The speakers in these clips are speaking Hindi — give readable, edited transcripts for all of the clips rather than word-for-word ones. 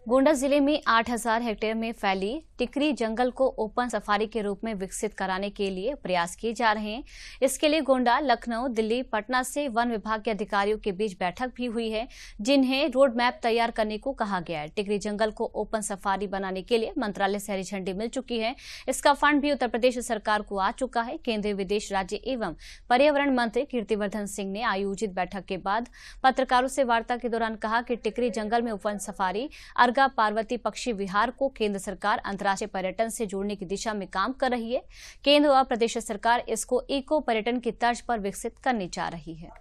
गोंडा जिले में 8000 हेक्टेयर में फैली टिकरी जंगल को ओपन सफारी के रूप में विकसित कराने के लिए प्रयास किए जा रहे हैं। इसके लिए गोंडा, लखनऊ, दिल्ली, पटना से वन विभाग के अधिकारियों के बीच बैठक भी हुई है, जिन्हें रोड मैप तैयार करने को कहा गया है। टिकरी जंगल को ओपन सफारी बनाने के लिए मंत्रालय से हरी झंडी मिल चुकी है। इसका फंड भी उत्तर प्रदेश सरकार को आ चुका है। केंद्रीय विदेश राज्य एवं पर्यावरण मंत्री कीर्तिवर्धन सिंह ने आयोजित बैठक के बाद पत्रकारों से वार्ता के दौरान कहा कि टिकरी जंगल में ओपन सफारी पार्वती पक्षी विहार को केंद्र सरकार अंतर्राष्ट्रीय पर्यटन से जोड़ने की दिशा में काम कर रही है। केंद्र और प्रदेश सरकार इसको इको पर्यटन की तर्ज पर विकसित करने जा रही है।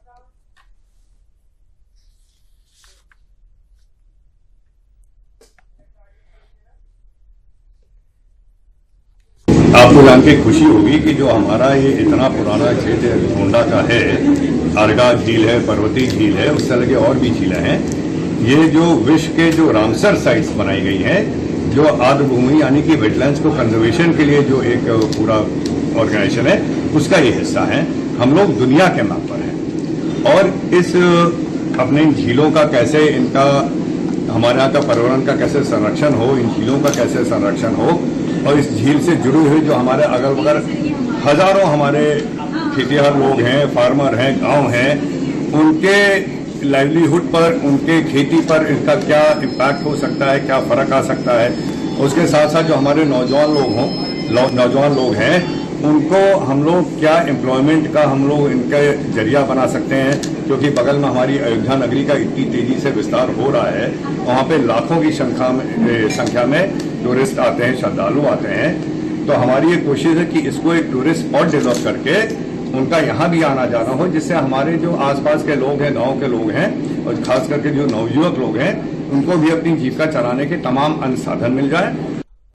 आपको जान के खुशी होगी कि जो हमारा ये इतना पुराना क्षेत्र गोंडा का है, अर्गा झील है, पर्वती झील है, उस तरह के और भी झीलें हैं। ये जो विश्व के जो रामसर साइट्स बनाई गई हैं, जो आर्द्र भूमि यानी कि वेटलैंड्स को कंजर्वेशन के लिए जो एक पूरा ऑर्गेनाइजेशन है, उसका ये हिस्सा है। हम लोग दुनिया के मैप पर हैं और इस अपने इन झीलों का कैसे, इनका हमारे यहाँ का पर्यावरण का कैसे संरक्षण हो, इन झीलों का कैसे संरक्षण हो और इस झील से जुड़े हुए जो हमारे अगल बगल हजारों हमारे खेतिहर लोग हैं, फार्मर हैं, गांव हैं, उनके लाइवलीहुड पर, उनके खेती पर इनका क्या इम्पैक्ट हो सकता है, क्या फर्क आ सकता है। उसके साथ साथ जो हमारे नौजवान लोग हैं, उनको हम लोग क्या एम्प्लॉयमेंट का हम लोग इनका जरिया बना सकते हैं, क्योंकि बगल में हमारी अयोध्या नगरी का इतनी तेजी से विस्तार हो रहा है। वहाँ पे लाखों की संख्या में टूरिस्ट आते हैं, श्रद्धालु आते हैं। तो हमारी ये कोशिश है कि इसको एक टूरिस्ट स्पॉट डेवलप करके उनका यहाँ भी आना जाना हो, जिससे हमारे जो आसपास के लोग हैं, गांव के लोग हैं और खास करके जो नवयुवक लोग हैं, उनको भी अपनी जीविका चलाने के तमाम अन्य साधन मिल जाए।